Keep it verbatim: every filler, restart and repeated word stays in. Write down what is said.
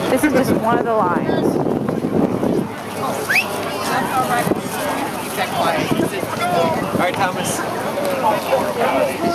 This is just one of the lines. All right, Thomas.